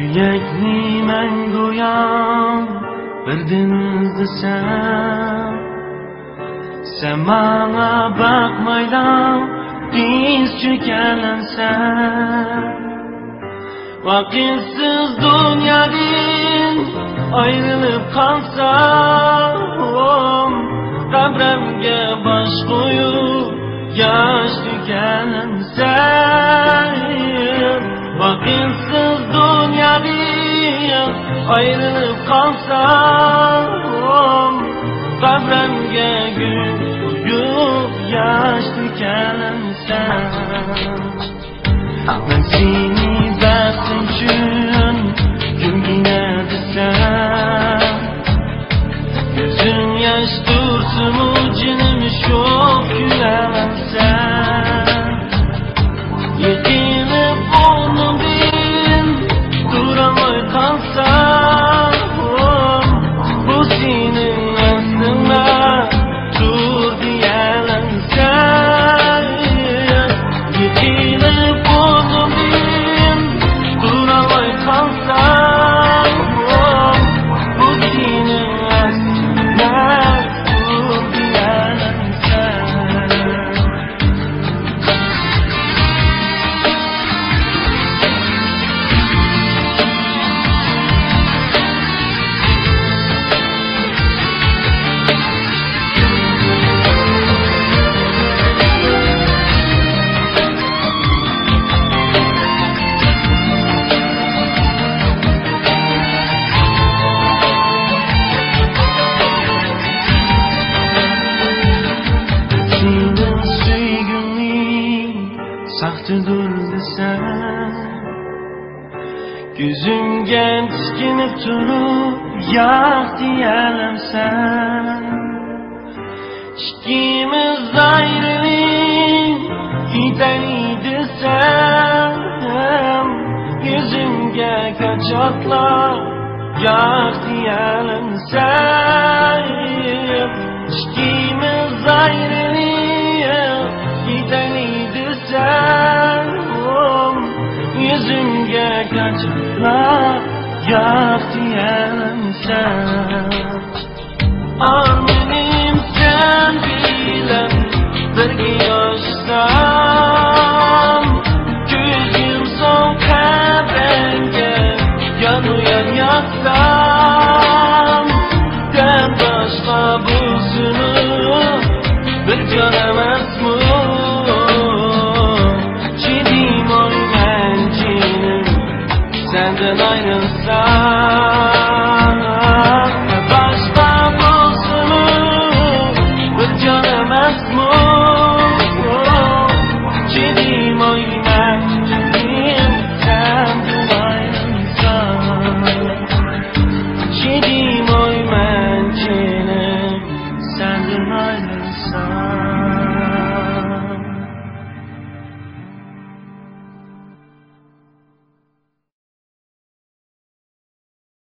Kuyakni men go'yam bir denizda sen manga bakmaydan diz çökerlensen. Vakitsiz dünyadan ayrılıp kalsam, kabremge baş koyup yaş tükensen. Vakitsiz dünyadan ayrılıp kalsam, kabremge gül koyup yaş tükensen. Ben seni baxting uchun kimgina desam, ko'zing yosh tursin-u jinim sho'x kulamansan. Yiqilib o'rnimdan turolmay qolsam, bu sening aslingda tur deyalansan. Yiqilib o'rnimdan turolmay qolsam, bu sening aslingda tur deyalansan. Senin sevgimning saxtidir desam, ko'zimga tikilib turib yo'q deyalamsan. Ikkimiz ayrilib ketaylik desam, yuzimga kachotlab yo'q deyalamsan. Ikkimiz ayrilib ketaylik desam, yuzimga kachotlab yo'q deyalamsan. Armanim sen bilan birga yoshsam, ko'zim so'ng qabrangga yon-u-yon yoqsam, dan boshqa bo'lsin-u bir jon emasmi? Jinim oyman jinim, sendan ayrilsam.